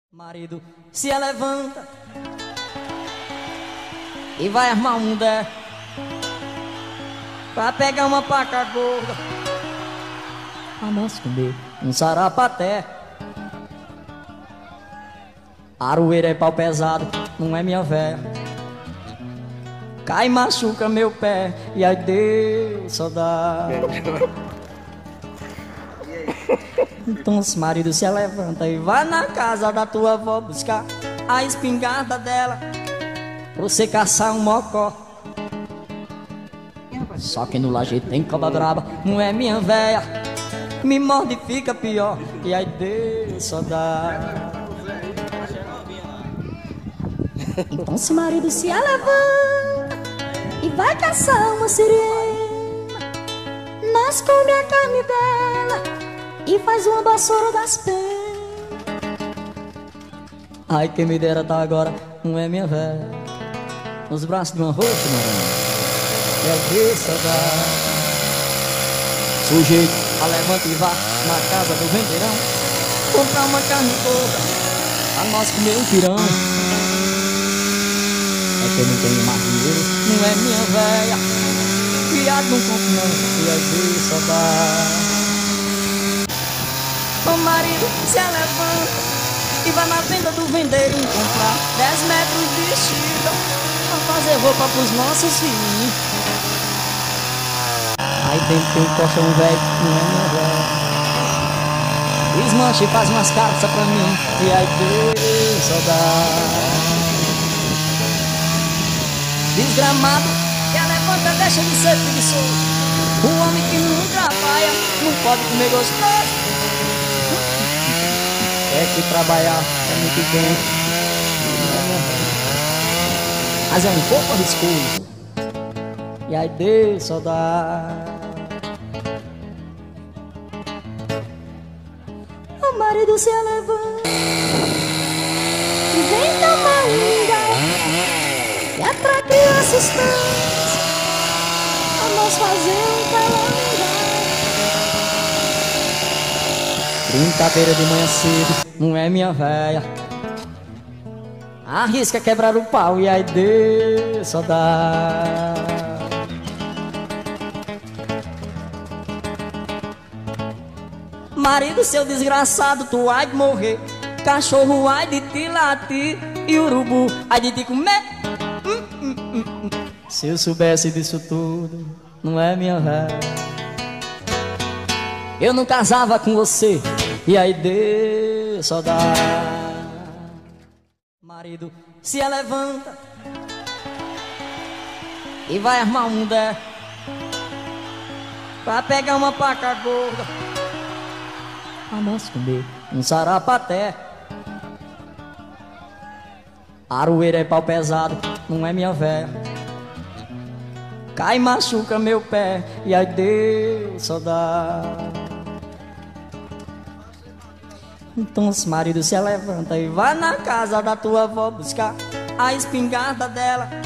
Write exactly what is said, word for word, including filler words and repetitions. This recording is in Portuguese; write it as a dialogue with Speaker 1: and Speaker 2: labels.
Speaker 1: Marido se levanta e vai armar um dé pra pegar uma paca gorda, pra nós comer um sarapaté. Aroeira é pau pesado, não é minha véia. Cai e machuca meu pé, e aí Deus só dá. Então os maridos se levanta e vai na casa da tua avó buscar a espingarda dela pra você caçar um mocó. Só que no lajeito tem cobra braba, não é minha véia. Me morde e fica pior, e aí Deus só dá.
Speaker 2: Então se o marido se levanta e vai caçar uma sirene, nós come a carne dela e faz uma vassoura das penas.
Speaker 1: Ai, quem me dera tá agora, não é minha véia, nos braços de uma roxa, é Deus só dá. Sujeito, a levanta e vá na casa do vendeirão comprar uma carne toda pra nós comer um pirão. É que eu não tenho mais dinheiro, não é minha véia, viado não compro não, e aí Deus só dá. O marido se levanta e vai na venda do vendeirinho comprar dez metros de vestido pra fazer roupa pros nossos filhos. Aí dentro tem um colchão velho, não é minha velha. Desmancha e faz umas calças pra mim, e aí Deus só dá. Desgramado, que a levanta deixa de ser preguiçoso. O homem que não trabalha não pode comer gostoso. É que trabalhar é muito bem, mas é um pouco arriscoso, e aí Deus só dá.
Speaker 2: O marido se levanta e vem tomar um lugar, que é pra criança estranha, pra nós fazer um calangá.
Speaker 1: Brincadeira de manhã cedo, não é minha véia. Arrisca quebrar o pau, e aí Deus só dá. Marido seu desgraçado, tu ai de morrer. Cachorro ai de te latir, e urubu ai de te comer. hum, hum, hum, hum. Se eu soubesse disso tudo, não é minha véia, eu não casava com você, e aí Deus só dá. Marido se levanta e vai armar um dé pra pegar uma paca gorda, pra nós comer um sarapaté. Aroeira é pau pesado, não é minha véia. Cai e machuca meu pé, e aí Deus só dá. Então os maridos se levanta e vai na casa da tua avó buscar a espingarda dela